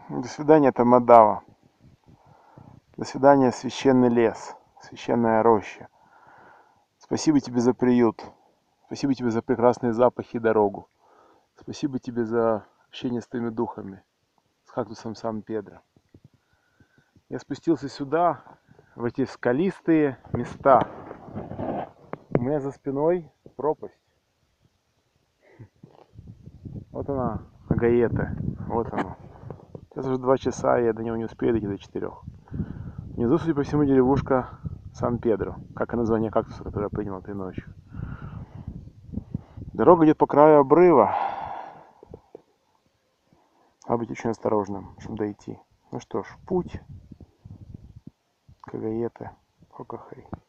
До свидания, Тамадава. До свидания, священный лес, священная роща. Спасибо тебе за приют. Спасибо тебе за прекрасные запахи и дорогу. Спасибо тебе за общение с твоими духами, с кактусом Сан-Педро. Я спустился сюда, в эти скалистые места. У меня за спиной пропасть. Вот она, Агаета. Вот она. Сейчас уже 2 часа, и я до него не успею дойти до 4. Внизу, судя по всему, деревушка Сан-Педро, как и название кактуса, который я принял этой ночью. Дорога идет по краю обрыва. Надо быть очень осторожным, чтобы дойти. Ну что ж, путь к Агаете Хокохэй.